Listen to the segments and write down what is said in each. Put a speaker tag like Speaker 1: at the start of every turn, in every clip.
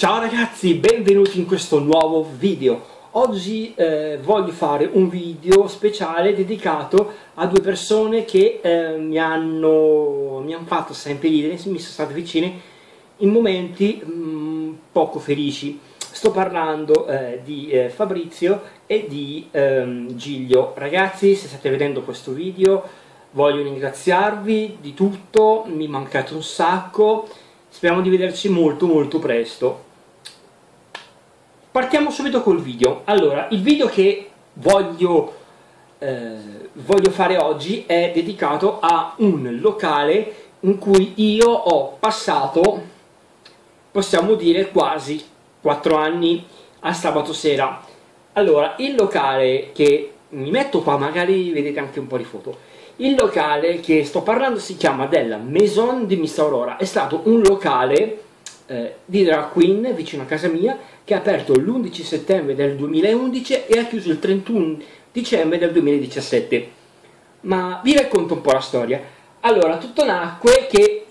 Speaker 1: Ciao ragazzi, benvenuti in questo nuovo video. Oggi voglio fare un video speciale dedicato a due persone che mi hanno fatto sempre ridere, mi sono state vicine in momenti poco felici. Sto parlando di Fabrizio e di Giglio. Ragazzi, se state vedendo questo video voglio ringraziarvi di tutto, mi mancate un sacco, speriamo di vederci molto presto. Partiamo subito col video. Allora, il video che voglio fare oggi è dedicato a un locale in cui io ho passato, possiamo dire, quasi 4 anni a sabato sera. Allora, il locale che mi metto qua, magari vedete anche un po' di foto. Il locale che sto parlando si chiama della Maison di Miss Aurora. È stato un locale di drag queen vicino a casa mia, che è aperto l'11 settembre del 2011 e ha chiuso il 31 dicembre del 2017. Ma vi racconto un po' la storia. Allora, tutto nacque che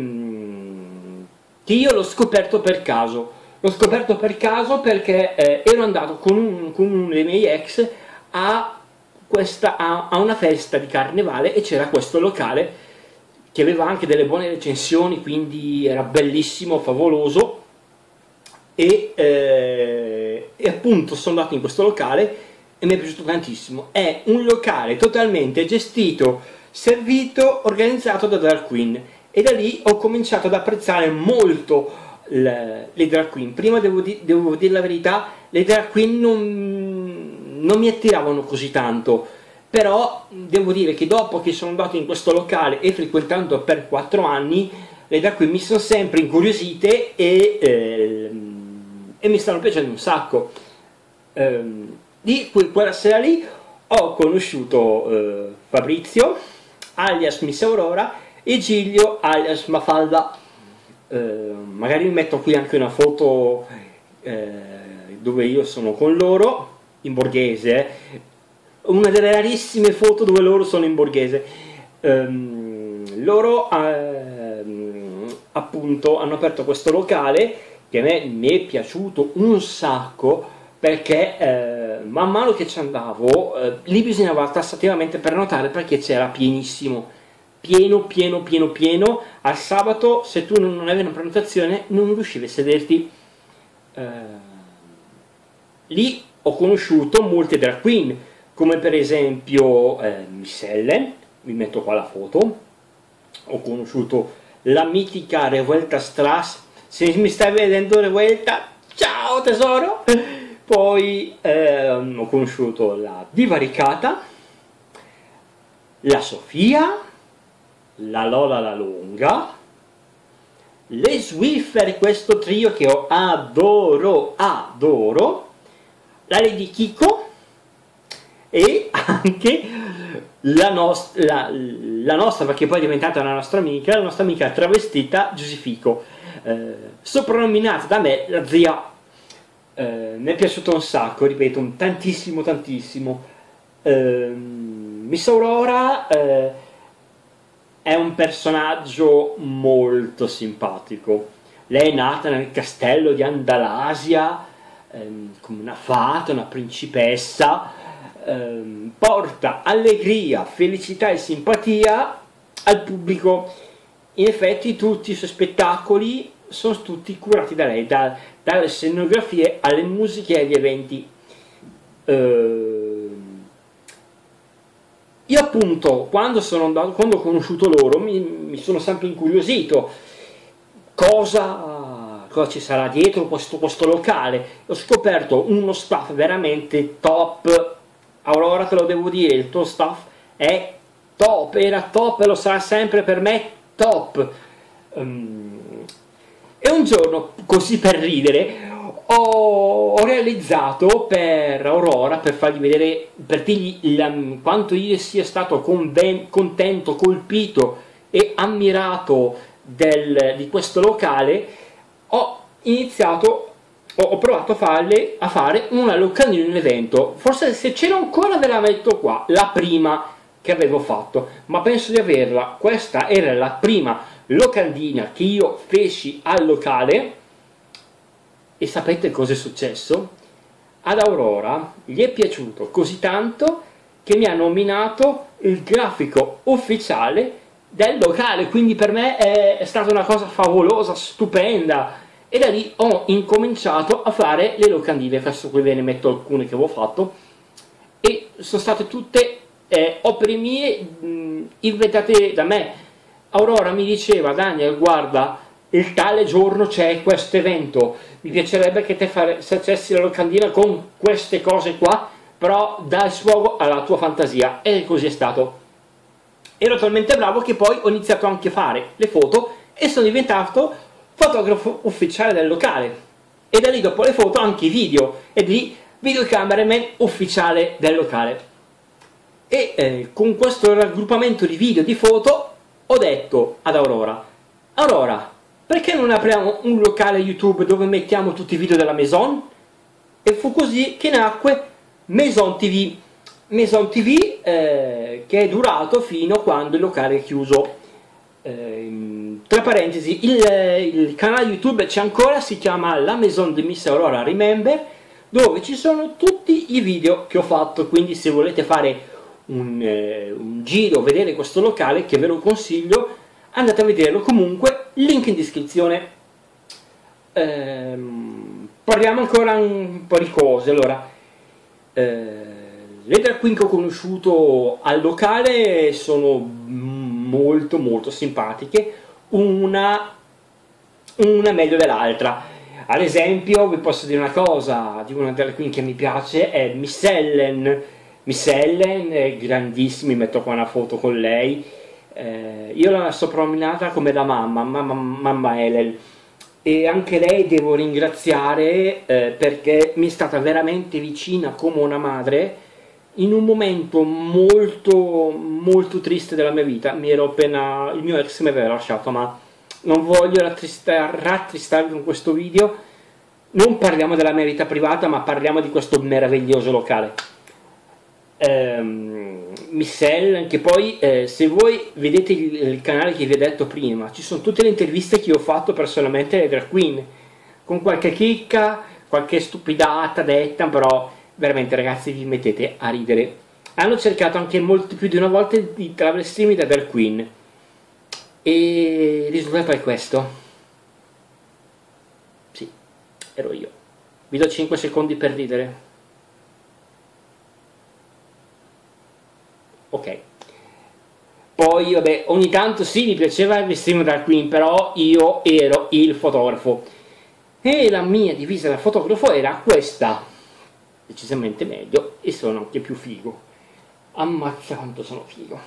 Speaker 1: io l'ho scoperto per caso. L'ho scoperto per caso perché ero andato con uno dei miei ex a una festa di carnevale e c'era questo locale che aveva anche delle buone recensioni, quindi era bellissimo, favoloso, e appunto sono andato in questo locale e mi è piaciuto tantissimo. È un locale totalmente gestito, servito, organizzato da drag queen, e da lì ho cominciato ad apprezzare molto le drag queen. Prima devo dire la verità, le drag queen non mi attiravano così tanto, però devo dire che dopo che sono andato in questo locale e frequentando per 4 anni, le drag queen mi sono sempre incuriosite e mi stanno piacendo un sacco. Di quella sera lì ho conosciuto Fabrizio alias Miss Aurora e Giglio alias Mafalda. Magari vi metto qui anche una foto dove io sono con loro in borghese, una delle rarissime foto dove loro sono in borghese. Loro appunto hanno aperto questo locale che a me mi è piaciuto un sacco, perché man mano che ci andavo lì bisognava tassativamente prenotare perché c'era pienissimo, pieno. Al sabato, se tu non avevi una prenotazione non riuscivi a sederti. Lì ho conosciuto molte drag queen, come per esempio Miss Ellen, vi metto qua la foto. Ho conosciuto la mitica Revuelta Strass, se mi stai vedendo Revuelta, ciao tesoro. Poi ho conosciuto la Diva Ricata, la Sofia, la Lola la Longa, le Swiffer, questo trio che io adoro, la Lady Kiko e anche la nostra, perché poi è diventata la nostra amica travestita Giusefico, soprannominata da me la zia. Mi è piaciuto un sacco, ripeto, tantissimo. Miss Aurora è un personaggio molto simpatico. Lei è nata nel castello di Andalasia come una fata, una principessa, porta allegria, felicità e simpatia al pubblico. In effetti tutti i suoi spettacoli sono tutti curati da lei, dalle scenografie alle musiche e agli eventi. Io appunto quando ho conosciuto loro mi sono sempre incuriosito cosa ci sarà dietro questo locale. Ho scoperto uno staff veramente top. Aurora, te lo devo dire, il tuo staff è top, era top e lo sarà sempre per me top. E un giorno, così per ridere, ho realizzato per Aurora, per fargli vedere, per dirgli quanto io sia stato contento, colpito e ammirato di questo locale, ho provato a fare una locandina in evento. Forse se c'era ancora ve la metto qua, la prima che avevo fatto, ma penso di averla. Questa era la prima locandina che io feci al locale E sapete cosa è successo? Ad Aurora gli è piaciuto così tanto che mi ha nominato il grafico ufficiale del locale, quindi per me è stata una cosa favolosa, stupenda, e da lì ho incominciato a fare le locandine. Adesso qui ve ne metto alcune che avevo fatto e sono state tutte opere mie inventate da me. Aurora mi diceva: Daniel, guarda, il tale giorno c'è questo evento, mi piacerebbe che te facessi la locandina con queste cose qua, però dai sfogo alla tua fantasia. E così è stato. Ero talmente bravo che poi ho iniziato anche a fare le foto e sono diventato fotografo ufficiale del locale. E da lì, dopo le foto, anche i video, e di videocameraman ufficiale del locale. E con questo raggruppamento di video e di foto ho detto ad Aurora: Aurora, perché non apriamo un locale YouTube dove mettiamo tutti i video della Maison? E fu così che nacque Maison TV. Maison TV che è durato fino a quando il locale è chiuso. Tra parentesi, il canale YouTube c'è ancora, si chiama La Maison de Miss Aurora Remember, dove ci sono tutti i video che ho fatto, quindi se volete fare un giro, vedere questo locale, che ve lo consiglio, andate a vederlo. Comunque, link in descrizione. Parliamo ancora un po' di cose. Allora, le drag queen che ho conosciuto al locale sono molto molto simpatiche, una meglio dell'altra. Ad esempio, vi posso dire una cosa di una drag queen che mi piace, è Miss Ellen. Miss Ellen è grandissima, mi metto qua una foto con lei. Io la soprannominata come la mamma Ellen, e anche lei devo ringraziare perché mi è stata veramente vicina come una madre in un momento molto molto triste della mia vita. Il mio ex mi aveva lasciato, ma non voglio rattristarvi con questo video. Non parliamo della mia vita privata, ma parliamo di questo meraviglioso locale. Miss Ellen, che poi se voi vedete il canale che vi ho detto prima, ci sono tutte le interviste che ho fatto personalmente alle drag queen, con qualche chicca, qualche stupidata detta, però veramente, ragazzi, vi mettete a ridere. Hanno cercato anche molto più di una volta di travestirmi da drag queen e il risultato è questo. Sì, ero io. Vi do 5 secondi per ridere. Ok. Poi, vabbè, ogni tanto sì, mi piaceva vestirmi da queen, però io ero il fotografo. E la mia divisa da fotografo era questa. Decisamente meglio, e sono anche più figo. Ammazza quanto sono figo.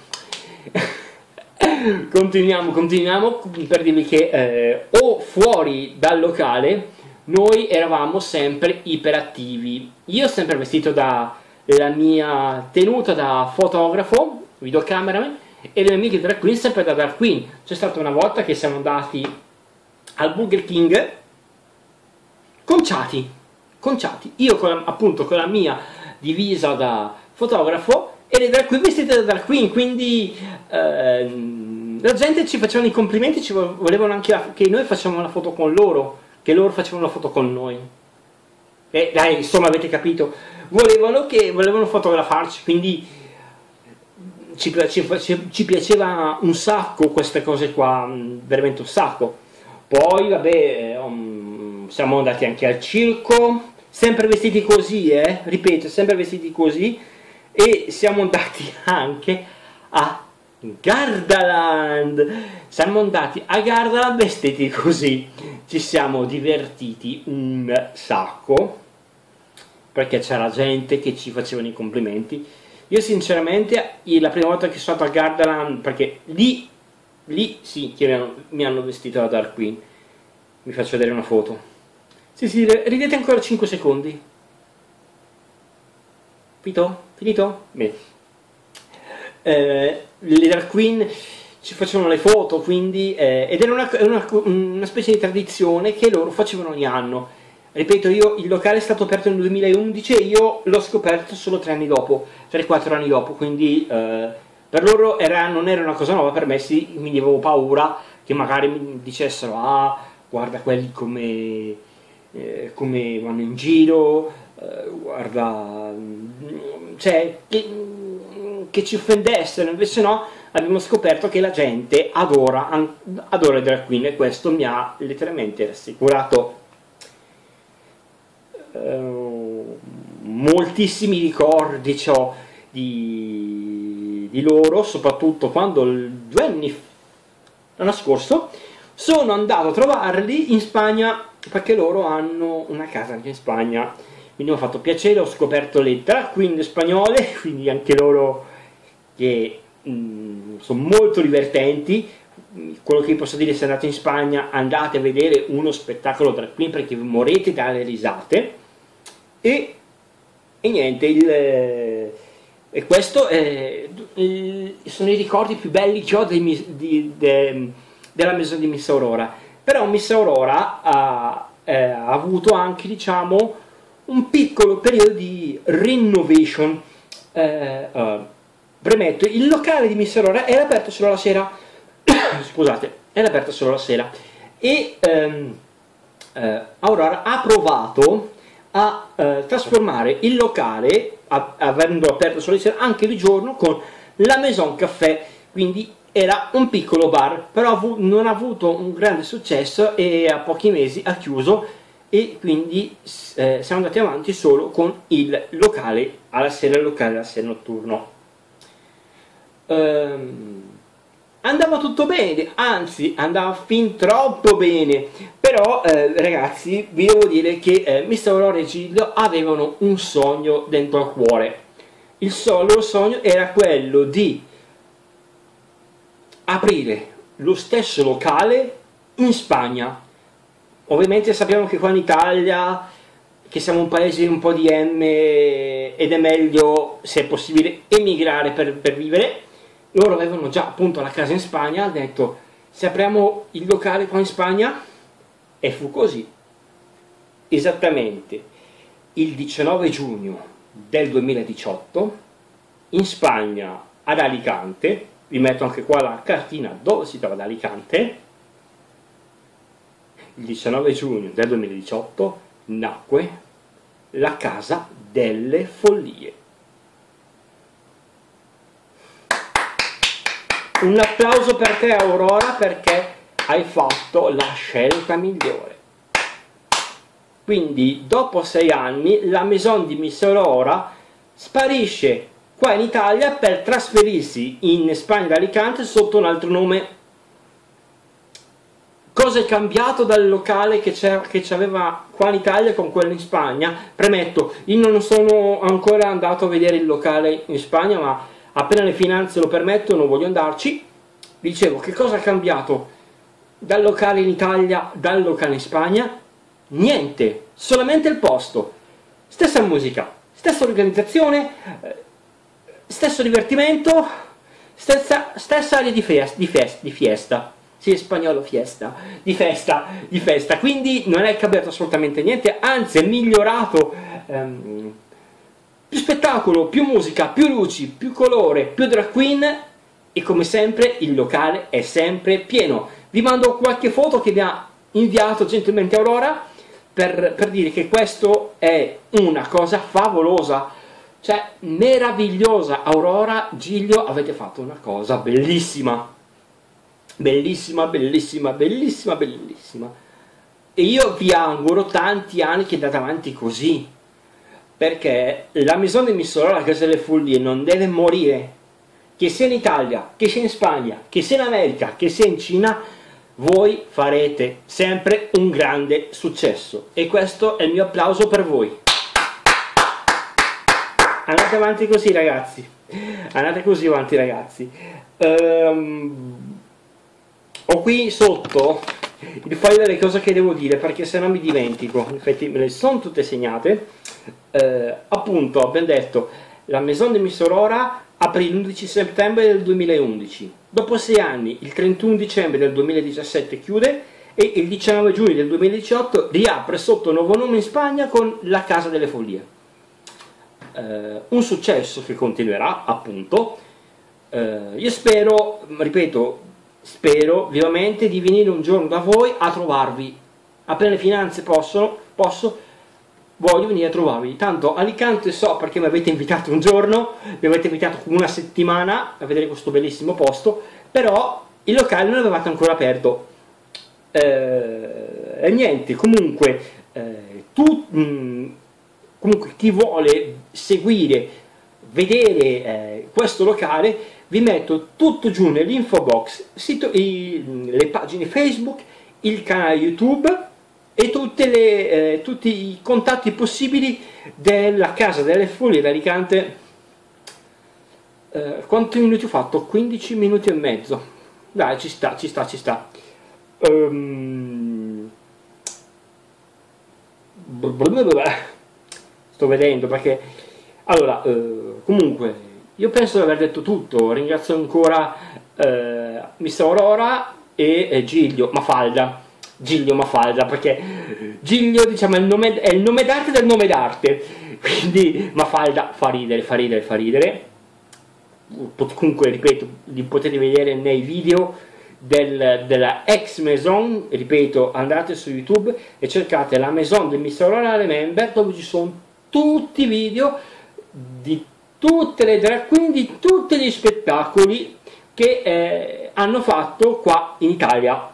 Speaker 1: Continuiamo per dirvi che o fuori dal locale noi eravamo sempre iperattivi. Io ho sempre vestito da la mia tenuta da fotografo, videocameraman, e le mie amiche drag queen sempre da drag queen. C'è stata una volta che siamo andati al Burger King conciati, io appunto con la mia divisa da fotografo e le drag queen vestite da drag queen, quindi la gente ci faceva i complimenti, ci volevano anche che noi facciamo la foto con loro, che loro facevano la foto con noi. E dai, insomma, avete capito, volevano fotografarci, quindi ci piaceva un sacco queste cose qua, veramente un sacco. Poi vabbè, siamo andati anche al circo, sempre vestiti così, ripeto, sempre vestiti così, e siamo andati anche a Gardaland. Siamo andati a Gardaland vestiti così, ci siamo divertiti un sacco, perché c'era gente che ci facevano i complimenti. Io sinceramente, la prima volta che sono stato a Gardaland, perché lì sì che mi hanno vestito da Dark Queen. Vi faccio vedere una foto. Sì, ridete ancora 5 secondi. Finito? Bene. Le Dark Queen ci facevano le foto, quindi ed era una specie di tradizione che loro facevano ogni anno. Ripeto, il locale è stato aperto nel 2011 e io l'ho scoperto solo 3 anni dopo, 3-4 anni dopo, quindi per loro non era una cosa nuova, per me sì, mi avevo paura che magari mi dicessero: ah, guarda quelli come come vanno in giro, guarda, cioè che ci offendessero, invece no, abbiamo scoperto che la gente adora i drag queen, e questo mi ha letteralmente rassicurato. Moltissimi ricordi ho di loro, soprattutto quando l'anno scorso sono andato a trovarli in Spagna, perché loro hanno una casa anche in Spagna, quindi mi ha fatto piacere, ho scoperto le drag queen spagnole, quindi anche loro che sono molto divertenti. Quello che vi posso dire, se andate in Spagna andate a vedere uno spettacolo drag queen perché vi morrete dalle risate. E niente, e questo sono i ricordi più belli che ho della Maison di Miss Aurora. Però Miss Aurora ha avuto anche, diciamo, un piccolo periodo di renovation. Premetto, il locale di Miss Aurora era aperto solo la sera scusate, era aperto solo la sera, e Aurora ha provato a trasformare il locale, avendo aperto solo di sera, anche di giorno con la Maison Café, quindi era un piccolo bar, però non ha avuto un grande successo e a pochi mesi ha chiuso, e quindi siamo andati avanti solo con il locale alla sera, il locale alla sera notturno. Andava tutto bene, anzi andava fin troppo bene, però ragazzi, vi devo dire che Miss Aurora e Giglio avevano un sogno dentro al cuore. Il loro sogno era quello di aprire lo stesso locale in Spagna. Ovviamente sappiamo che qua in Italia, che siamo un paese un po' di M, ed è meglio, se è possibile, emigrare per vivere. Loro avevano già appunto la casa in Spagna, hanno detto: se apriamo il locale qua in Spagna, e fu così. Esattamente il 19 giugno del 2018 in Spagna, ad Alicante, vi metto anche qua la cartina dove si trova ad Alicante, il 19 giugno del 2018 nacque la Casa delle Follie. Un applauso per te, Aurora, perché hai fatto la scelta migliore. Quindi dopo 6 anni la Maison di Miss Aurora sparisce qua in Italia per trasferirsi in Spagna, ad Alicante, sotto un altro nome. Cosa è cambiato dal locale che c'aveva qua in Italia con quello in Spagna? Premetto, io non sono ancora andato a vedere il locale in Spagna, ma appena le finanze lo permettono voglio andarci. Dicevo, che cosa è cambiato dal locale in Italia, dal locale in Spagna? Niente, solamente il posto. Stessa musica, stessa organizzazione, stesso divertimento, stessa aria di fiesta. Sì, è spagnolo, fiesta, di festa, quindi non è cambiato assolutamente niente, anzi è migliorato. Più spettacolo, più musica, più luci, più colore, più drag queen, e come sempre il locale è sempre pieno. Vi mando qualche foto che mi ha inviato gentilmente Aurora per dire che questo è una cosa favolosa, cioè meravigliosa. Aurora, Giglio, avete fatto una cosa bellissima, bellissima, bellissima, bellissima, bellissima, e io vi auguro tanti anni che andate avanti così, perché la Maison de Miss Aurora, la Casa delle Follie, non deve morire. Che sia in Italia, che sia in Spagna, che sia in America, che sia in Cina, voi farete sempre un grande successo, e questo è il mio applauso per voi. Andate avanti così, ragazzi, andate così avanti, ragazzi. Ho qui sotto il foglio delle cose che devo dire, perché se no mi dimentico. Infatti me le sono tutte segnate. Appunto, abbiamo detto, la Maison de Miss Aurora aprì l'11 settembre del 2011, dopo 6 anni, il 31 dicembre del 2017 chiude, e il 19 giugno del 2018 riapre sotto nuovo nome in Spagna con la Casa delle Follie. Un successo che continuerà, appunto. Io spero, ripeto, spero vivamente di venire un giorno da voi a trovarvi appena le finanze posso, voglio venire a trovarvi. Tanto Alicante so perché mi avete invitato un giorno, mi avete invitato una settimana a vedere questo bellissimo posto, però il locale non avevate ancora aperto. E niente, comunque, comunque chi vuole seguire, vedere questo locale, vi metto tutto giù nell'info box, le pagine Facebook, il canale YouTube e tutti i contatti possibili della Casa delle Follie d'Alicante. Quanti minuti ho fatto? 15 minuti e mezzo. Dai, ci sta. Sto vedendo perché allora comunque io penso di aver detto tutto. Ringrazio ancora Miss Aurora e Giglio Mafalda, perché Giglio, diciamo, è il nome d'arte del nome d'arte, quindi Mafalda fa ridere. Comunque ripeto, li potete vedere nei video della ex Maison. Ripeto, andate su YouTube e cercate la Maison di Miss Aurora Remember, dove ci sono tutti i video di tutte le drag queen, di tutti gli spettacoli che hanno fatto qua in Italia.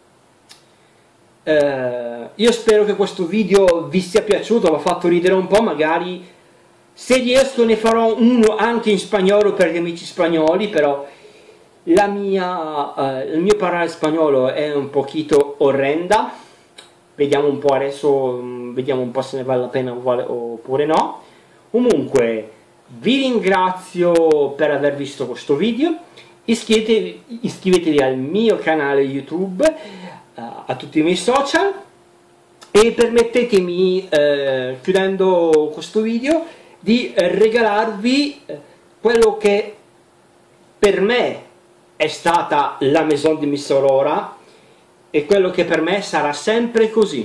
Speaker 1: Io spero che questo video vi sia piaciuto, vi ha fatto ridere un po'. Magari se riesco ne farò uno anche in spagnolo per gli amici spagnoli, però il mio parlare spagnolo è un pochino orrenda. Vediamo un po' adesso, vediamo un po' se ne vale la pena oppure no. Comunque vi ringrazio per aver visto questo video, iscrivetevi al mio canale YouTube, a tutti i miei social, e permettetemi, chiudendo questo video, di regalarvi quello che per me è stata la Maison di Miss Aurora e quello che per me sarà sempre così.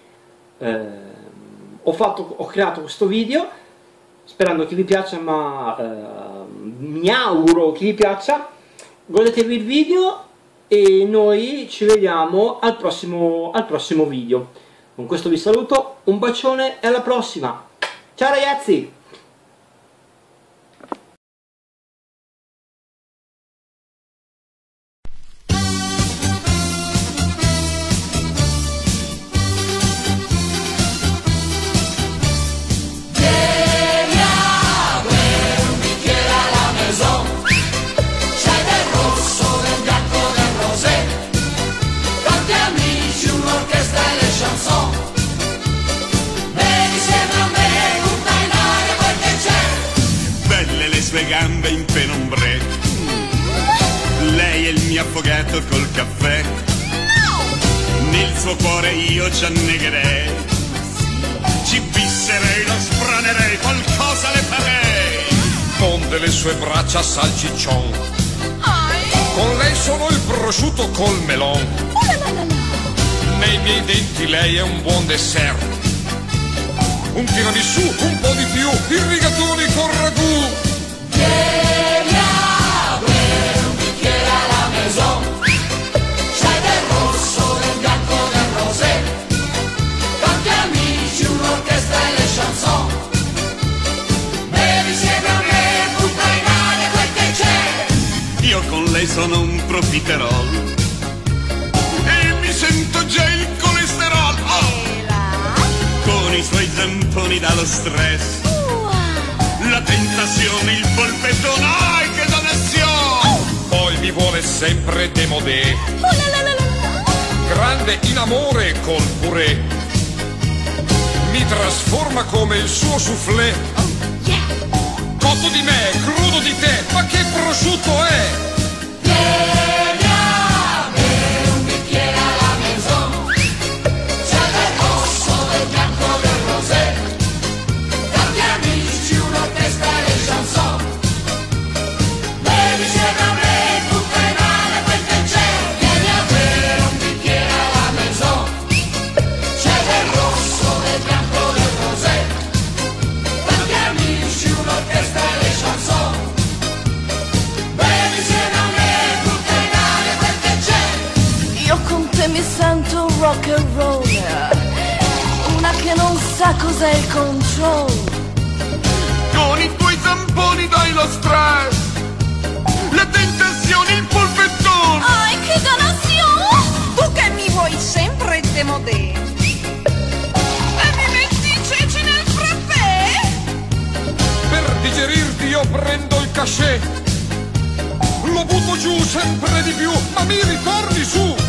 Speaker 1: Ho creato questo video sperando che vi piaccia, ma mi auguro che vi piaccia. Godetevi il video e noi ci vediamo al prossimo video. Con questo vi saluto, un bacione e alla prossima. Ciao ragazzi!
Speaker 2: Sue gambe in penombre, lei è il mio affogato col caffè, nel suo cuore io ci annegherei, ci bisserei, lo sbranerei, qualcosa le farei.
Speaker 3: Con delle sue braccia salciccion, con lei sono il prosciutto col melon, nei miei denti lei è un buon dessert, un tiramisù, un po' di più, il rigatoni con ragù.
Speaker 4: Vieni a bere un bicchiere alla Maison, c'è del rosso, del bianco, del rosé, tanti amici, un'orchestra e le chanson. Bevi insieme a me, butta in aria quel che c'è.
Speaker 2: Io con lei sono un profiterol e mi sento già il colesterol, con i suoi zamponi dallo stress, la tentazione, il polpettone, ai che dannazione!
Speaker 3: Poi mi vuole sempre démodé, grande in amore col purè, mi trasforma come il suo soufflé, cotto di me, crudo di te, ma che prosciutto è!
Speaker 4: Vieni a bere un bicchiere alla Maison, c'è del rosso, del bianco, del rosé, tanti amici, un'orchestra e le chanson. Bevi insieme a me, butta in aria quel che c'è. Vieni a bere un bicchiere alla Maison, c'è del rosso, del bianco, del rosé, tanti amici, un'orchestra e le chanson. Bevi insieme a me, butta in aria quel che c'è.
Speaker 5: Io con te mi sento rock and roller. sa cos'è il control.
Speaker 2: Con i tuoi zamponi dai lo stress, le tentazioni, il polpettone.
Speaker 5: Ai, che dannazione! Tu che mi vuoi sempre demodè. E mi metti i ceci nel frappè?
Speaker 3: Per digerirti io prendo il cachet, lo butto giù sempre di più, ma mi ritorni su.